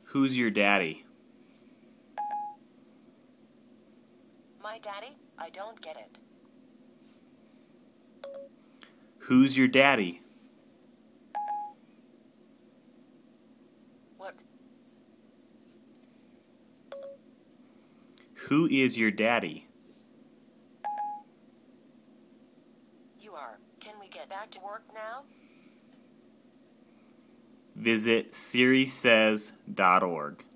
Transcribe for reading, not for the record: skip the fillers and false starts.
Who's your daddy? My daddy? I don't get it. Who's your daddy? What? Who is your daddy? You are. Can we get back to work now? Visit SiriSays.org.